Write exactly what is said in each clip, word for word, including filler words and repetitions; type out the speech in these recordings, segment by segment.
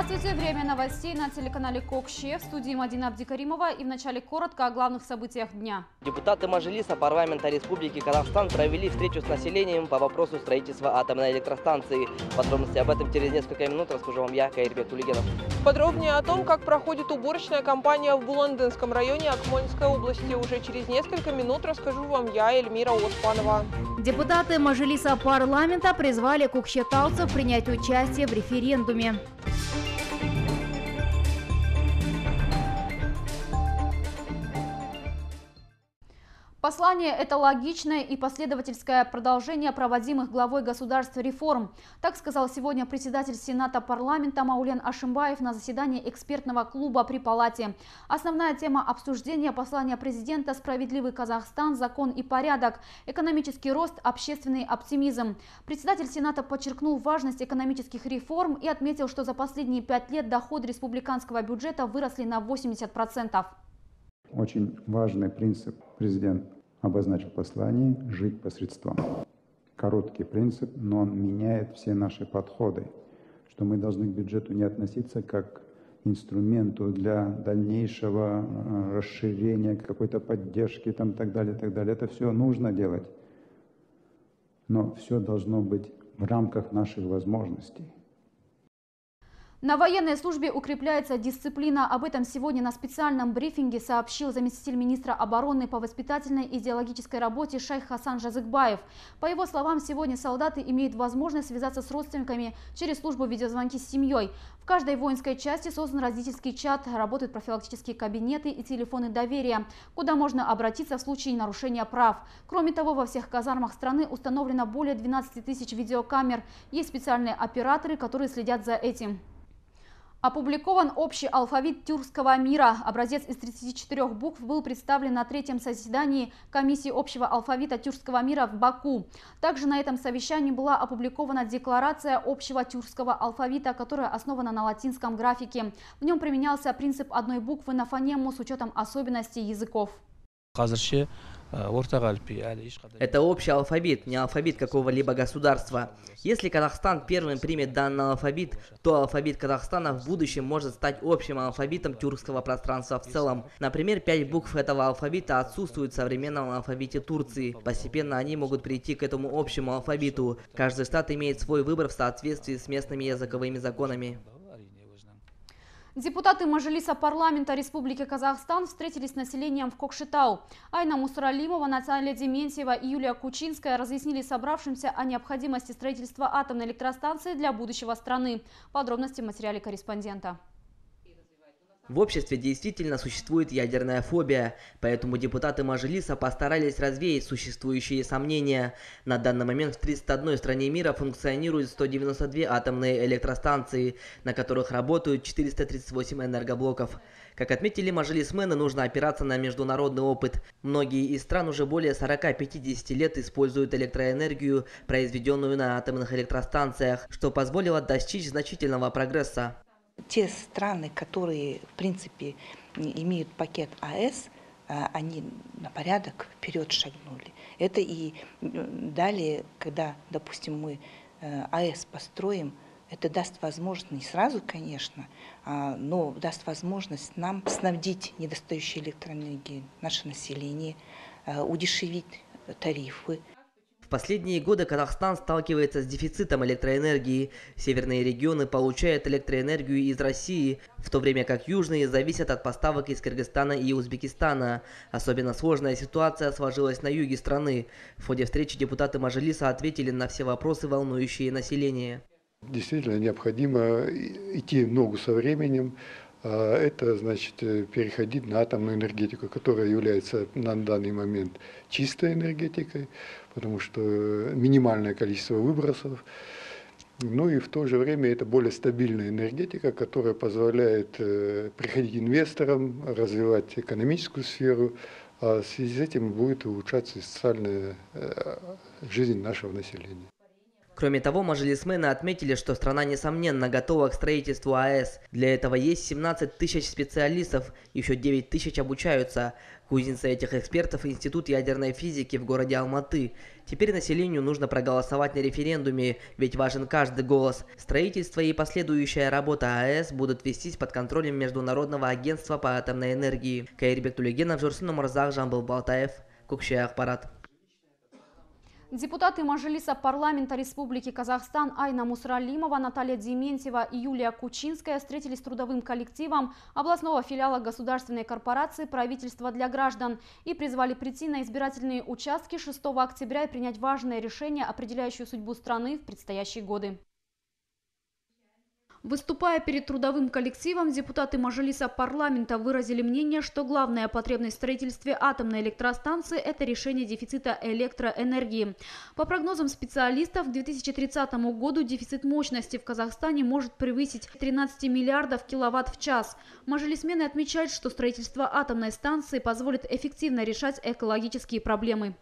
Здравствуйте! Время новостей на телеканале Кокше. В студии Мадина Абдикаримова. И вначале коротко о главных событиях дня. Депутаты Мажилиса парламента Республики Казахстан провели встречу с населением по вопросу строительства атомной электростанции. Подробности об этом через несколько минут расскажу вам я, Каирбек Тулигенов. Подробнее о том, как проходит уборочная кампания в Буландынском районе Акмолинской области, уже через несколько минут расскажу вам я, Эльмира Оспанова. Депутаты Мажилиса парламента призвали кокшетауцев принять участие в референдуме. Послание – это логичное и последовательское продолжение проводимых главой государства реформ. Так сказал сегодня председатель Сената парламента Маулен Ашимбаев на заседании экспертного клуба при Палате. Основная тема обсуждения послания президента – справедливый Казахстан, закон и порядок, экономический рост, общественный оптимизм. Председатель Сената подчеркнул важность экономических реформ и отметил, что за последние пять лет доходы республиканского бюджета выросли на восемьдесят процентов. Очень важный принцип президент обозначил в послании – жить посредством. Короткий принцип, но он меняет все наши подходы, что мы должны к бюджету не относиться как к инструменту для дальнейшего расширения, какой-то поддержки там, так далее, так далее. Это все нужно делать, но все должно быть в рамках наших возможностей. На военной службе укрепляется дисциплина. Об этом сегодня на специальном брифинге сообщил заместитель министра обороны по воспитательной и идеологической работе Шайх Хасан Жазыкбаев. По его словам, сегодня солдаты имеют возможность связаться с родственниками через службу видеозвонки с семьей. В каждой воинской части создан родительский чат, работают профилактические кабинеты и телефоны доверия, куда можно обратиться в случае нарушения прав. Кроме того, во всех казармах страны установлено более двенадцати тысяч видеокамер. Есть специальные операторы, которые следят за этим. Опубликован общий алфавит тюркского мира. Образец из тридцати четырёх букв был представлен на третьем заседании комиссии общего алфавита тюркского мира в Баку. Также на этом совещании была опубликована декларация общего тюркского алфавита, которая основана на латинском графике. В нем применялся принцип одной буквы на фонему с учетом особенностей языков. Это общий алфавит, не алфавит какого-либо государства. Если Казахстан первым примет данный алфавит, то алфавит Казахстана в будущем может стать общим алфавитом тюркского пространства в целом. Например, пять букв этого алфавита отсутствуют в современном алфавите Турции. Постепенно они могут прийти к этому общему алфавиту. Каждый штат имеет свой выбор в соответствии с местными языковыми законами. Депутаты Мажилиса парламента Республики Казахстан встретились с населением в Кокшетау. Айна Мусралимова, Наталья Дементьева и Юлия Кучинская разъяснили собравшимся о необходимости строительства атомной электростанции для будущего страны. Подробности в материале корреспондента. В обществе действительно существует ядерная фобия, поэтому депутаты Мажилиса постарались развеять существующие сомнения. На данный момент в тридцати одной стране мира функционируют сто девяносто две атомные электростанции, на которых работают четыреста тридцать восемь энергоблоков. Как отметили мажилисмены, нужно опираться на международный опыт. Многие из стран уже более сорока-пятидесяти лет используют электроэнергию, произведенную на атомных электростанциях, что позволило достичь значительного прогресса. Те страны, которые, в принципе, имеют пакет АЭС, они на порядок вперед шагнули. Это и далее, когда, допустим, мы АЭС построим, это даст возможность, не сразу, конечно, но даст возможность нам снабдить недостающей электроэнергией наше население, удешевить тарифы. В последние годы Казахстан сталкивается с дефицитом электроэнергии. Северные регионы получают электроэнергию из России, в то время как южные зависят от поставок из Кыргызстана и Узбекистана. Особенно сложная ситуация сложилась на юге страны. В ходе встречи депутаты Мажилиса ответили на все вопросы, волнующие население. Действительно необходимо идти в ногу со временем. Это значит переходить на атомную энергетику, которая является на данный момент чистой энергетикой, потому что минимальное количество выбросов. Ну и в то же время это более стабильная энергетика, которая позволяет приходить инвесторам, развивать экономическую сферу, а в связи с этим будет улучшаться социальная жизнь нашего населения. Кроме того, мажилисмены отметили, что страна несомненно готова к строительству АЭС. Для этого есть семнадцать тысяч специалистов, еще девять тысяч обучаются. Кузница этих экспертов – Институт ядерной физики в городе Алматы. Теперь населению нужно проголосовать на референдуме, ведь важен каждый голос. Строительство и последующая работа АЭС будут вестись под контролем Международного агентства по атомной энергии. Кайырбек Тулегенов, Журсын Умарзак, Жамбыл Балтаев, Кукшия Ахпарат. Депутаты Мажилиса парламента Республики Казахстан Айна Мусралимова, Наталья Дементьева и Юлия Кучинская встретились с трудовым коллективом областного филиала государственной корпорации «Правительство для граждан» и призвали прийти на избирательные участки шестого октября и принять важное решение, определяющее судьбу страны в предстоящие годы. Выступая перед трудовым коллективом, депутаты Мажилиса парламента выразили мнение, что главная потребность в строительстве атомной электростанции – это решение дефицита электроэнергии. По прогнозам специалистов, к две тысячи тридцатому году дефицит мощности в Казахстане может превысить тринадцать миллиардов киловатт в час. Мажилисмены отмечают, что строительство атомной станции позволит эффективно решать экологические проблемы.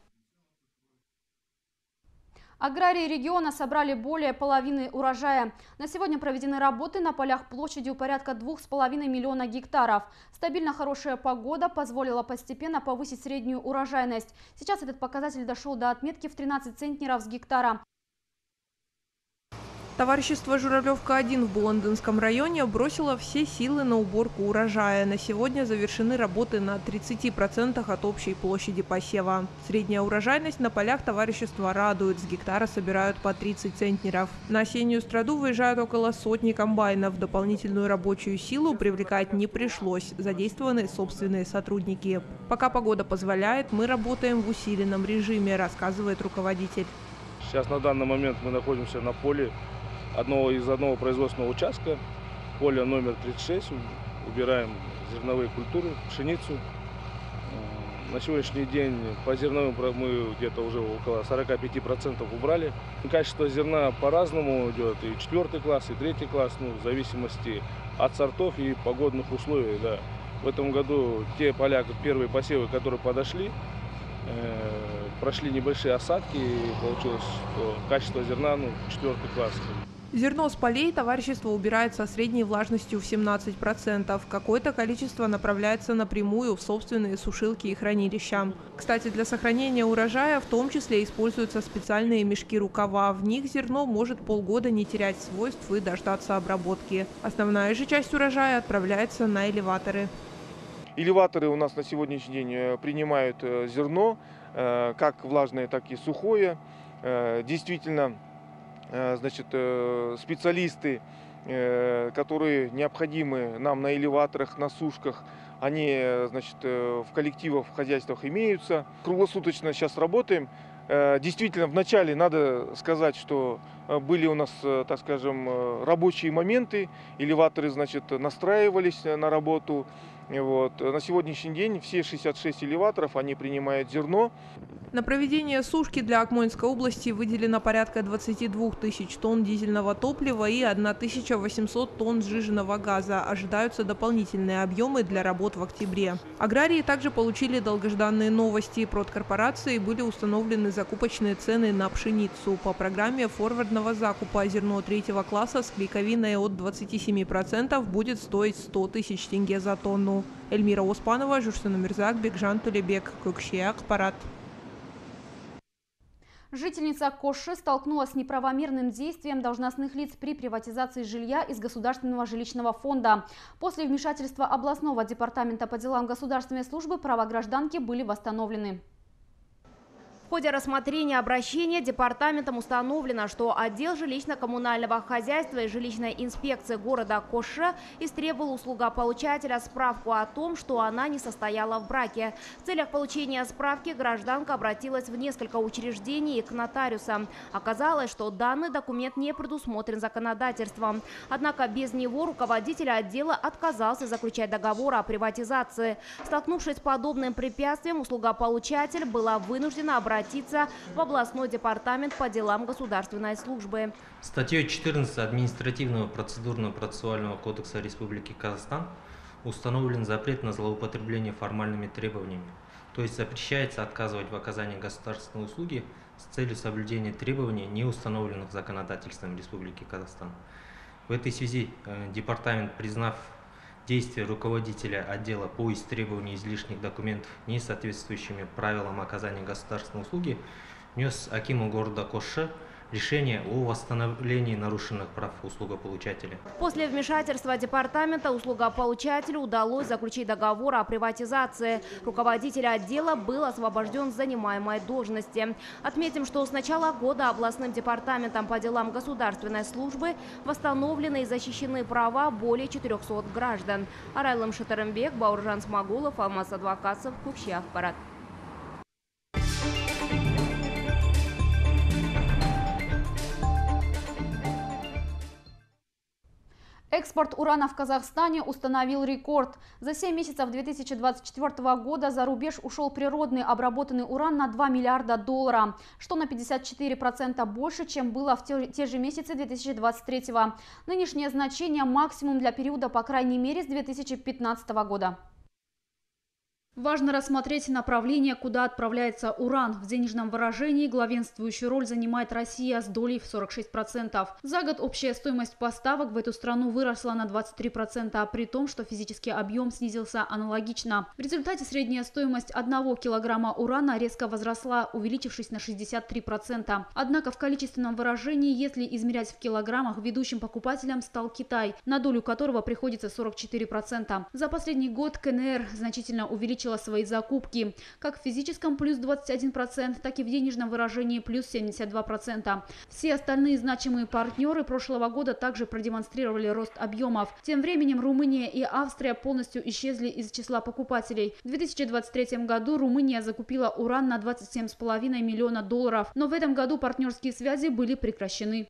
Аграрии региона собрали более половины урожая. На сегодня проведены работы на полях площадью порядка двух с половиной миллиона гектаров. Стабильно хорошая погода позволила постепенно повысить среднюю урожайность. Сейчас этот показатель дошел до отметки в тринадцать центнеров с гектара. Товарищество «Журавлевка один» в Буландынском районе бросило все силы на уборку урожая. На сегодня завершены работы на тридцати процентах от общей площади посева. Средняя урожайность на полях товарищества радует. С гектара собирают по тридцать центнеров. На осеннюю страду выезжают около сотни комбайнов. Дополнительную рабочую силу привлекать не пришлось. Задействованы собственные сотрудники. Пока погода позволяет, мы работаем в усиленном режиме, рассказывает руководитель. Сейчас на данный момент мы находимся на поле одного из одного производственного участка, поле номер тридцать шесть, убираем зерновые культуры, пшеницу. На сегодняшний день по зерновым мы где-то уже около сорока пяти процентов убрали. Качество зерна по-разному идет, и четвертый класс, и третий класс, ну, в зависимости от сортов и погодных условий. Да. В этом году те поля, первые посевы, которые подошли, э, прошли небольшие осадки, и получилось, что качество зерна, ну, четвертый класс. Зерно с полей товарищество убирает со средней влажностью в семнадцать процентов. Какое-то количество направляется напрямую в собственные сушилки и хранилища. Кстати, для сохранения урожая в том числе используются специальные мешки-рукава. В них зерно может полгода не терять свойств и дождаться обработки. Основная же часть урожая отправляется на элеваторы. Элеваторы у нас на сегодняшний день принимают зерно, как влажное, так и сухое. Действительно, значит, специалисты, которые необходимы нам на элеваторах, на сушках, они, значит, в коллективах, в хозяйствах имеются. Круглосуточно сейчас работаем. Действительно, вначале надо сказать, что были у нас, так скажем, рабочие моменты. Элеваторы, значит, настраивались на работу. Вот. На сегодняшний день все шестьдесят шесть элеваторов, они принимают зерно. На проведение сушки для Акмольской области выделено порядка двадцати двух тысяч тонн дизельного топлива и тысяча восемьсот тонн сжиженного газа. Ожидаются дополнительные объемы для работ в октябре. Аграрии также получили долгожданные новости. Продкорпорации были установлены закупочные цены на пшеницу. По программе форвардного закупа зерно третьего класса с клейковиной от двадцати семи процентов будет стоить сто тысяч тенге за тонну. Эльмира Оспанова, Журсын Умарзак, Бекжан Тулебек, Кукшия Ахпарат. Жительница Коши столкнулась с неправомерным действием должностных лиц при приватизации жилья из Государственного жилищного фонда. После вмешательства областного департамента по делам государственной службы права гражданки были восстановлены. В ходе рассмотрения обращения департаментом установлено, что отдел жилищно-коммунального хозяйства и жилищной инспекции города Коше истребовал у слугополучателя справку о том, что она не состояла в браке. В целях получения справки гражданка обратилась в несколько учреждений и к нотариусам. Оказалось, что данный документ не предусмотрен законодательством. Однако без него руководитель отдела отказался заключать договор о приватизации. Столкнувшись с подобным препятствием, услугополучатель была вынуждена обратиться обратиться в областной департамент по делам государственной службы. Статьей четырнадцать Административного процедурного процессуального кодекса Республики Казахстан установлен запрет на злоупотребление формальными требованиями То есть запрещается отказывать в оказании государственной услуги с целью соблюдения требований, не установленных законодательством Республики Казахстан. В этой связи э, департамент, признав действия руководителя отдела по истребованию излишних документов, не соответствующими правилам оказания государственной услуги, внес акиму города Коши решение о восстановлении нарушенных прав услугополучателя. После вмешательства департамента услугополучателю удалось заключить договор о приватизации. Руководитель отдела был освобожден с занимаемой должности. Отметим, что с начала года областным департаментом по делам государственной службы восстановлены и защищены права более четырёхсот граждан. Арайлым Шатарымбек, Бауржан Смагулов, Алмаз Адвокатов, Кукши Ахпарат. Экспорт урана в Казахстане установил рекорд. За семь месяцев две тысячи двадцать четвёртого года за рубеж ушел природный обработанный уран на два миллиарда долларов, что на пятьдесят четыре процента больше, чем было в те, те же месяцы две тысячи двадцать третьего. Нынешнее значение максимум для периода, по крайней мере, с две тысячи пятнадцатого года. Важно рассмотреть направление, куда отправляется уран. В денежном выражении главенствующую роль занимает Россия с долей в сорок шесть процентов. За год общая стоимость поставок в эту страну выросла на двадцать три процента, при том, что физический объем снизился аналогично. В результате средняя стоимость одного килограмма урана резко возросла, увеличившись на шестьдесят три процента. Однако в количественном выражении, если измерять в килограммах, ведущим покупателем стал Китай, на долю которого приходится сорок четыре процента. За последний год КНР значительно увеличил свои закупки, как в физическом плюс двадцать один процент, так и в денежном выражении плюс семьдесят два процента. Все остальные значимые партнеры прошлого года также продемонстрировали рост объемов. Тем временем Румыния и Австрия полностью исчезли из числа покупателей. В две тысячи двадцать третьем году Румыния закупила уран на двадцать семь с половиной миллиона долларов, но в этом году партнерские связи были прекращены.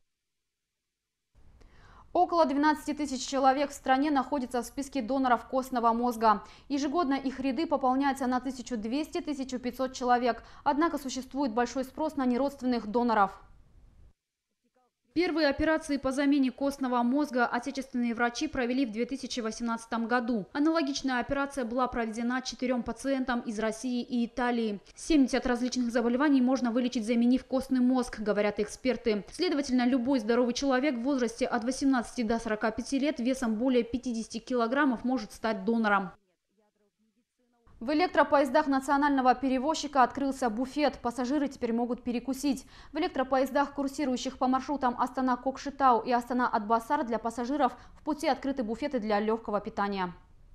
Около двенадцати тысяч человек в стране находятся в списке доноров костного мозга. Ежегодно их ряды пополняются на тысячу двести — тысячу пятьсот человек. Однако существует большой спрос на неродственных доноров. Первые операции по замене костного мозга отечественные врачи провели в две тысячи восемнадцатом году. Аналогичная операция была проведена четырем пациентам из России и Италии. семьдесят различных заболеваний можно вылечить, заменив костный мозг, говорят эксперты. Следовательно, любой здоровый человек в возрасте от восемнадцати до сорока пяти лет весом более пятидесяти килограммов может стать донором. В электропоездах национального перевозчика открылся буфет. Пассажиры теперь могут перекусить. В электропоездах, курсирующих по маршрутам Астана-Кокшетау и Астана-Атбасар, для пассажиров в пути открыты буфеты для легкого питания.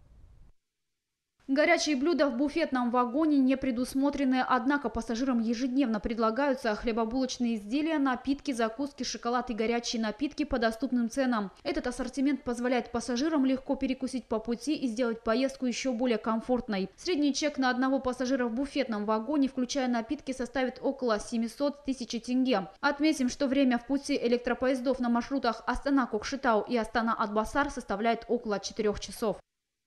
Горячие блюда в буфетном вагоне не предусмотрены, однако пассажирам ежедневно предлагаются хлебобулочные изделия, напитки, закуски, шоколад и горячие напитки по доступным ценам. Этот ассортимент позволяет пассажирам легко перекусить по пути и сделать поездку еще более комфортной. Средний чек на одного пассажира в буфетном вагоне, включая напитки, составит около семисот тысяч тенге. Отметим, что время в пути электропоездов на маршрутах Астана-Кокшетау и Астана-Атбасар составляет около четырёх часов.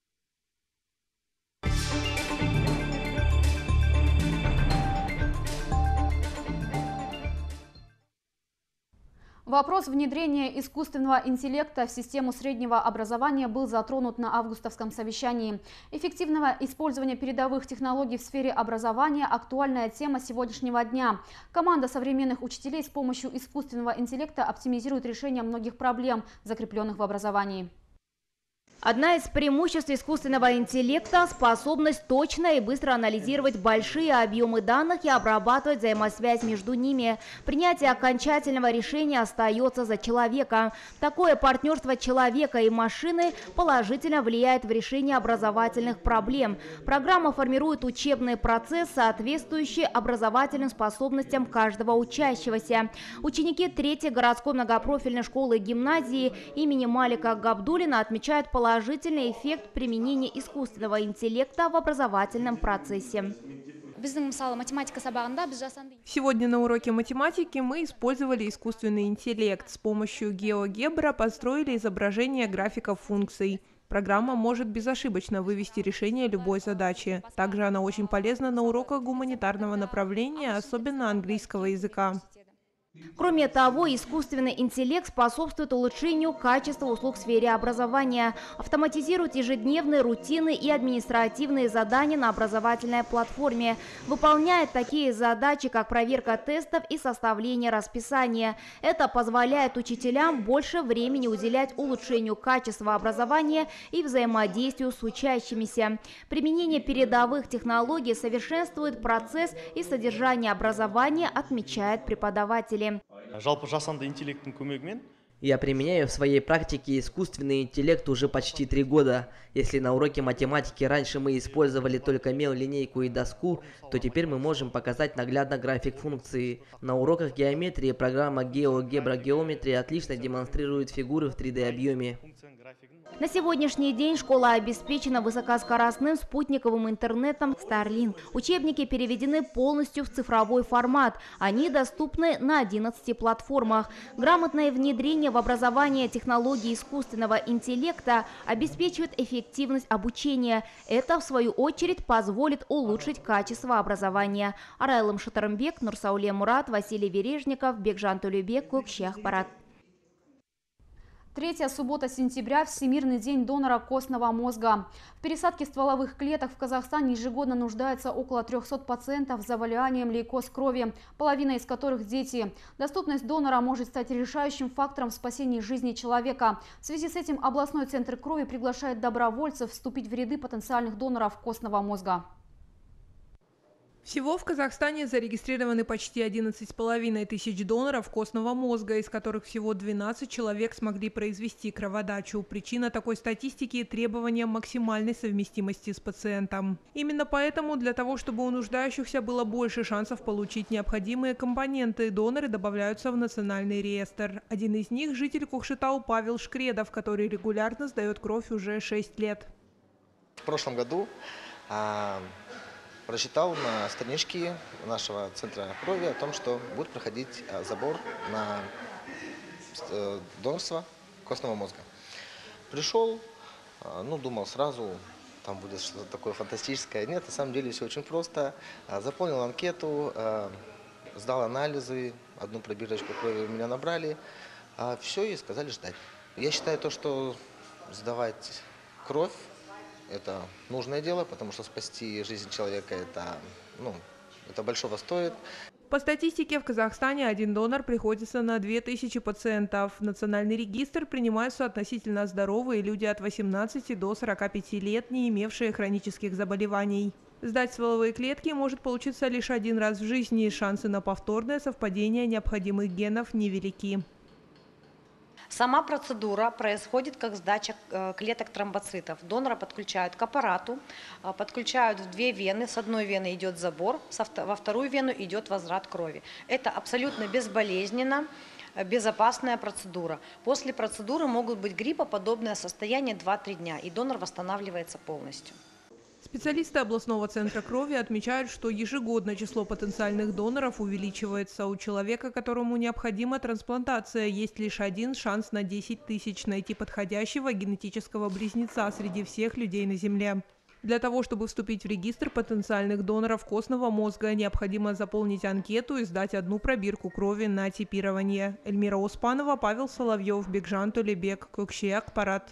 Вопрос внедрения искусственного интеллекта в систему среднего образования был затронут на августовском совещании. Эффективного использования передовых технологий в сфере образования – актуальная тема сегодняшнего дня. Команда современных учителей с помощью искусственного интеллекта оптимизирует решение многих проблем, закрепленных в образовании. Одна из преимуществ искусственного интеллекта – способность точно и быстро анализировать большие объемы данных и обрабатывать взаимосвязь между ними. Принятие окончательного решения остается за человека. Такое партнерство человека и машины положительно влияет в решение образовательных проблем. Программа формирует учебный процесс, соответствующий образовательным способностям каждого учащегося. Ученики третьей городской многопрофильной школы и гимназии имени Малика Габдуллина отмечают положительный положительный эффект применения искусственного интеллекта в образовательном процессе. Сегодня на уроке математики мы использовали искусственный интеллект. С помощью GeoGebra построили изображение графиков функций. Программа может безошибочно вывести решение любой задачи. Также она очень полезна на уроках гуманитарного направления, особенно английского языка. Кроме того, искусственный интеллект способствует улучшению качества услуг в сфере образования, автоматизирует ежедневные, рутинные и административные задания на образовательной платформе, выполняет такие задачи, как проверка тестов и составление расписания. Это позволяет учителям больше времени уделять улучшению качества образования и взаимодействию с учащимися. Применение передовых технологий совершенствует процесс и содержание образования, отмечают преподаватели. Я применяю в своей практике искусственный интеллект уже почти три года. Если на уроке математики раньше мы использовали только мел, линейку и доску, то теперь мы можем показать наглядно график функции. На уроках геометрии программа GeoGebra Geometry отлично демонстрирует фигуры в три дэ объеме. На сегодняшний день школа обеспечена высокоскоростным спутниковым интернетом Starlink. Учебники переведены полностью в цифровой формат. Они доступны на одиннадцати платформах. Грамотное внедрение в образование технологий искусственного интеллекта обеспечивает эффективность обучения. Это, в свою очередь, позволит улучшить качество образования. Арайлым Шатарымбек, Нурсауле Мурат, Василий Вережников, Бекжан Тулюбек, Көкшех Парат. Третья суббота сентября – Всемирный день донора костного мозга. В пересадке стволовых клеток в Казахстане ежегодно нуждается около трёхсот пациентов с заболеванием лейкоз крови, половина из которых – дети. Доступность донора может стать решающим фактором в спасении жизни человека. В связи с этим областной центр крови приглашает добровольцев вступить в ряды потенциальных доноров костного мозга. Всего в Казахстане зарегистрированы почти одиннадцать с половиной тысяч доноров костного мозга, из которых всего двенадцать человек смогли произвести кроводачу. Причина такой статистики – требование максимальной совместимости с пациентом. Именно поэтому для того, чтобы у нуждающихся было больше шансов получить необходимые компоненты, доноры добавляются в национальный реестр. Один из них – житель Кокшетау Павел Шкредов, который регулярно сдает кровь уже шесть лет. В прошлом году а... прочитал на страничке нашего центра крови о том, что будет проходить забор на донорство костного мозга. Пришел, ну, думал сразу, там будет что-то такое фантастическое. Нет, на самом деле все очень просто. Заполнил анкету, сдал анализы, одну пробирочку крови у меня набрали, все и сказали ждать. Я считаю то, что сдавать кровь — это нужное дело, потому что спасти жизнь человека это, ну, это большого стоит. По статистике, в Казахстане один донор приходится на две тысячи пациентов. В национальный регистр принимаются относительно здоровые люди от восемнадцати до сорока пяти лет, не имевшие хронических заболеваний. Сдать стволовые клетки может получиться лишь один раз в жизни. Шансы на повторное совпадение необходимых генов невелики. Сама процедура происходит как сдача клеток тромбоцитов. Донора подключают к аппарату, подключают в две вены. С одной вены идет забор, во вторую вену идет возврат крови. Это абсолютно безболезненно, безопасная процедура. После процедуры могут быть гриппоподобное состояние два-три дня, и донор восстанавливается полностью. Специалисты областного центра крови отмечают, что ежегодно число потенциальных доноров увеличивается. У человека, которому необходима трансплантация, есть лишь один шанс на десять тысяч найти подходящего генетического близнеца среди всех людей на Земле. Для того, чтобы вступить в регистр потенциальных доноров костного мозга, необходимо заполнить анкету и сдать одну пробирку крови на типирование. Эльмира Успанова, Павел Соловьев, Бекжан Тулебек, Көкшеяк Парат.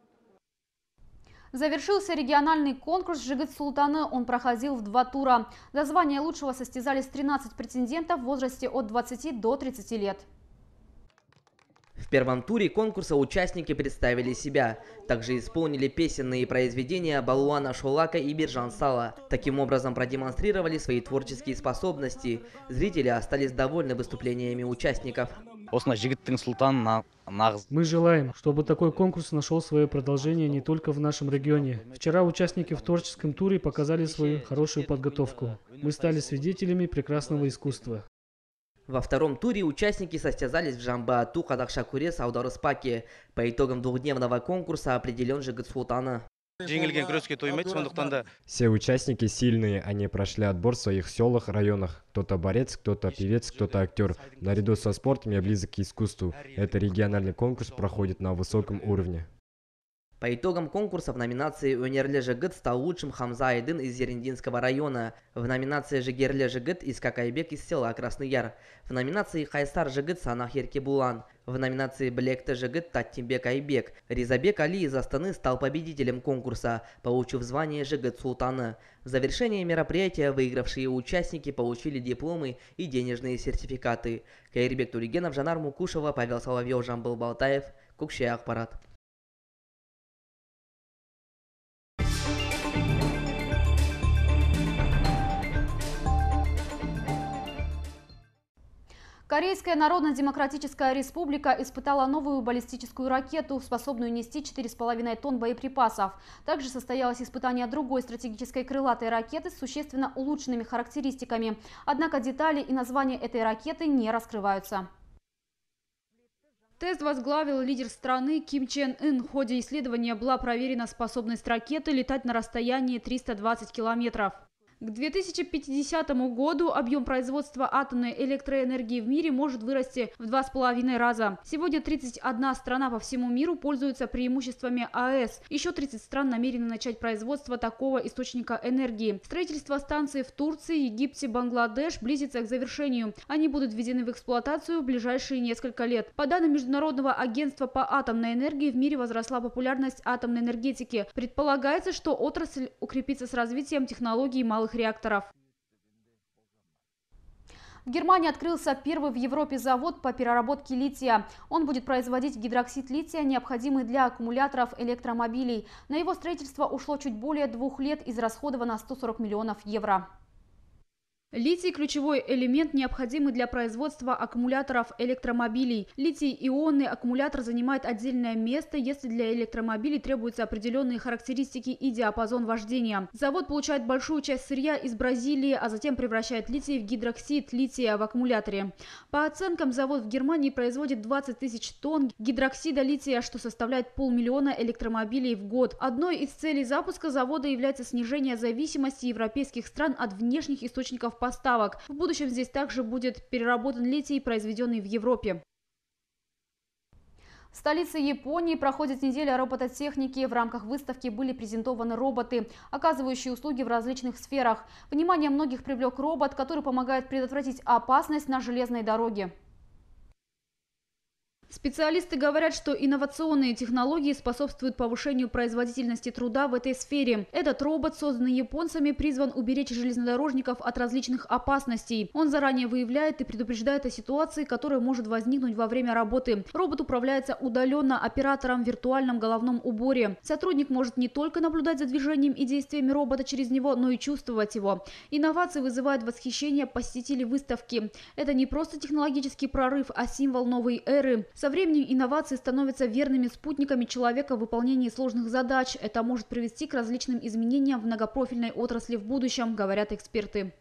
Завершился региональный конкурс «Жигит Султаны». Он проходил в два тура. За звание лучшего состязались тринадцать претендентов в возрасте от двадцати до тридцати лет. В первом туре конкурса участники представили себя. Также исполнили песенные произведения Балуана Шолака и Биржан Сала. Таким образом продемонстрировали свои творческие способности. Зрители остались довольны выступлениями участников. Мы желаем, чтобы такой конкурс нашел свое продолжение не только в нашем регионе. Вчера участники в творческом туре показали свою хорошую подготовку. Мы стали свидетелями прекрасного искусства. Во втором туре участники состязались в Жамбаату, Кадахшакуре, Саударыспаке. По итогам двухдневного конкурса определен Жигит Султаны. Все участники сильные, они прошли отбор в своих селах, районах. Кто-то борец, кто-то певец, кто-то актер. Наряду со спортом я близок к искусству. Этот региональный конкурс проходит на высоком уровне. По итогам конкурса в номинации «Өнерлі жігіт» стал лучшим Хамза Айдын из Зерендинского района, в номинации «Жігерлі жігіт» Искак Айбек из села Красный Яр, в номинации «Хайсар жігіт» Санах Еркебулан, в номинации «Блекте жігіт» Таттимбек Айбек. Ризабек Али из Астаны стал победителем конкурса, получив звание «Жігіт Султаны». В завершении мероприятия выигравшие участники получили дипломы и денежные сертификаты. Кайырбек Туригенов, Жанар Мукушева, Павел Соловьев, Жамбыл Балтаев, Кукши Акпарат. Корейская Народно-Демократическая Республика испытала новую баллистическую ракету, способную нести четыре с половиной тонн боеприпасов. Также состоялось испытание другой стратегической крылатой ракеты с существенно улучшенными характеристиками. Однако детали и название этой ракеты не раскрываются. Тест возглавил лидер страны Ким Чен Ын. В ходе исследования была проверена способность ракеты летать на расстоянии триста двадцать километров. К две тысячи пятидесятому году объем производства атомной электроэнергии в мире может вырасти в два с половиной раза. Сегодня тридцать одна страна по всему миру пользуются преимуществами АЭС. Еще тридцать стран намерены начать производство такого источника энергии. Строительство станций в Турции, Египте, Бангладеш близится к завершению. Они будут введены в эксплуатацию в ближайшие несколько лет. По данным Международного агентства по атомной энергии, в мире возросла популярность атомной энергетики. Предполагается, что отрасль укрепится с развитием технологий малых реакторов. В Германии открылся первый в Европе завод по переработке лития. Он будет производить гидроксид лития, необходимый для аккумуляторов электромобилей. На его строительство ушло чуть более двух лет, израсходовано сто сорок миллионов евро. Литий – ключевой элемент, необходимый для производства аккумуляторов электромобилей. Литий-ионный аккумулятор занимает отдельное место, если для электромобилей требуются определенные характеристики и диапазон вождения. Завод получает большую часть сырья из Бразилии, а затем превращает литий в гидроксид лития в аккумуляторе. По оценкам, завод в Германии производит двадцать тысяч тонн гидроксида лития, что составляет полмиллиона электромобилей в год. Одной из целей запуска завода является снижение зависимости европейских стран от внешних источников поставок. В будущем здесь также будет переработан литий, произведенный в Европе. В столице Японии проходит неделя робототехники. В рамках выставки были презентованы роботы, оказывающие услуги в различных сферах. Внимание многих привлек робот, который помогает предотвратить опасность на железной дороге. Специалисты говорят, что инновационные технологии способствуют повышению производительности труда в этой сфере. Этот робот, созданный японцами, призван уберечь железнодорожников от различных опасностей. Он заранее выявляет и предупреждает о ситуации, которая может возникнуть во время работы. Робот управляется удаленно оператором в виртуальном головном уборе. Сотрудник может не только наблюдать за движением и действиями робота через него, но и чувствовать его. Инновации вызывают восхищение посетителей выставки. Это не просто технологический прорыв, а символ новой эры. Со временем инновации становятся верными спутниками человека в выполнении сложных задач. Это может привести к различным изменениям в многопрофильной отрасли в будущем, говорят эксперты.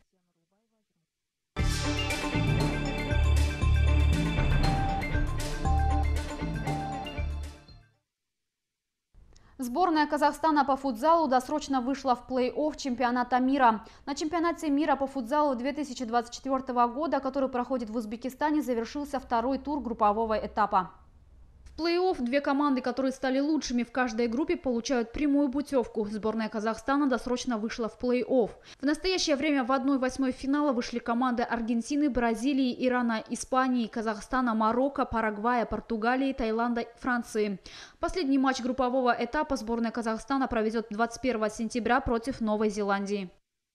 Сборная Казахстана по футзалу досрочно вышла в плей-офф чемпионата мира. На чемпионате мира по футзалу две тысячи двадцать четвёртого года, который проходит в Узбекистане, завершился второй тур группового этапа. В плей-офф две команды, которые стали лучшими в каждой группе, получают прямую путевку. Сборная Казахстана досрочно вышла в плей-офф. В настоящее время в одной восьмой финала вышли команды Аргентины, Бразилии, Ирана, Испании, Казахстана, Марокко, Парагвая, Португалии, Таиланда, Франции. Последний матч группового этапа сборная Казахстана проведет двадцать первого сентября против Новой Зеландии.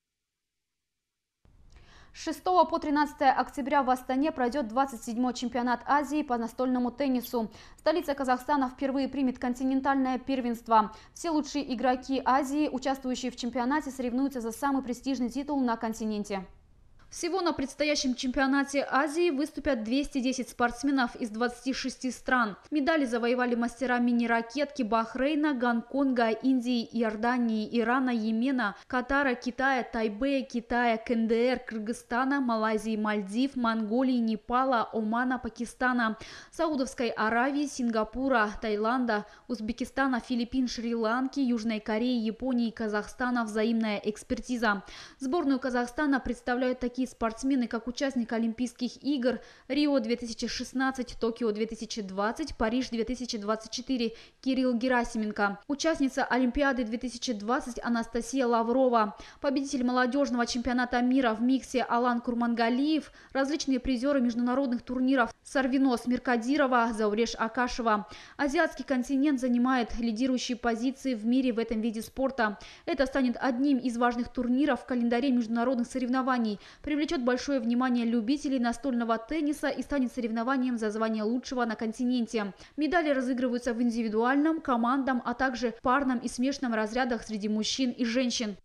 С шестого по тринадцатое октября в Астане пройдет двадцать седьмой чемпионат Азии по настольному теннису. Столица Казахстана впервые примет континентальное первенство. Все лучшие игроки Азии, участвующие в чемпионате, соревнуются за самый престижный титул на континенте. Всего на предстоящем чемпионате Азии выступят двести десять спортсменов из двадцати шести стран. Медали завоевали мастера мини-ракетки Бахрейна, Гонконга, Индии, Иордании, Ирана, Йемена, Катара, Китая, Тайбэя, Китая, КНДР, Кыргызстана, Малайзии, Мальдив, Монголии, Непала, Омана, Пакистана, Саудовской Аравии, Сингапура, Таиланда, Узбекистана, Филиппин, Шри-Ланки, Южной Кореи, Японии и Казахстана. Взаимная экспертиза. Сборную Казахстана представляют такие такие спортсмены, как участник Олимпийских игр Рио две тысячи шестнадцать, Токио две тысячи двадцать, Париж две тысячи двадцать четыре Кирилл Герасименко, участница Олимпиады две тысячи двадцать Анастасия Лаврова, победитель молодежного чемпионата мира в миксе Алан Курмангалиев, различные призеры международных турниров Сарвинос Миркадирова, Зауреш Акашева. Азиатский континент занимает лидирующие позиции в мире в этом виде спорта. Это станет одним из важных турниров в календаре международных соревнований, привлечет большое внимание любителей настольного тенниса и станет соревнованием за звание лучшего на континенте. Медали разыгрываются в индивидуальном, командном, а также парном и смешанном разрядах среди мужчин и женщин.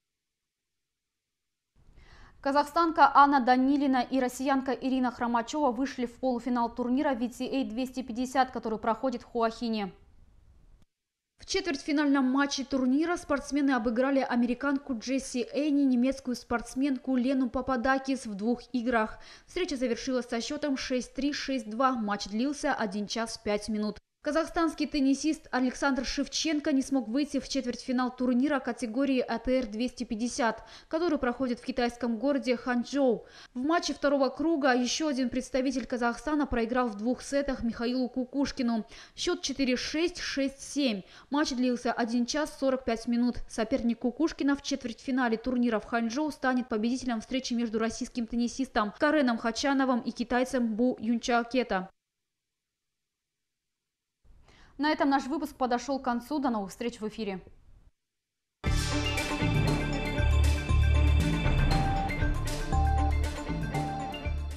Казахстанка Анна Данилина и россиянка Ирина Хромачева вышли в полуфинал турнира ви ти эй двести пятьдесят, который проходит в Хуахине. В четвертьфинальном матче турнира спортсмены обыграли американку Джесси Эйни, немецкую спортсменку Лену Пападакис в двух играх. Встреча завершилась со счетом шесть три — шесть два. Матч длился один час пять минут. Казахстанский теннисист Александр Шевченко не смог выйти в четвертьфинал турнира категории а тэ эр двести пятьдесят, который проходит в китайском городе Ханчжоу. В матче второго круга еще один представитель Казахстана проиграл в двух сетах Михаилу Кукушкину. Счет четыре шесть — шесть семь. Матч длился один час сорок пять минут. Соперник Кукушкина в четвертьфинале турнира в Ханчжоу станет победителем встречи между российским теннисистом Кареном Хачановым и китайцем Бу Юнчаокета. На этом наш выпуск подошел к концу. До новых встреч в эфире.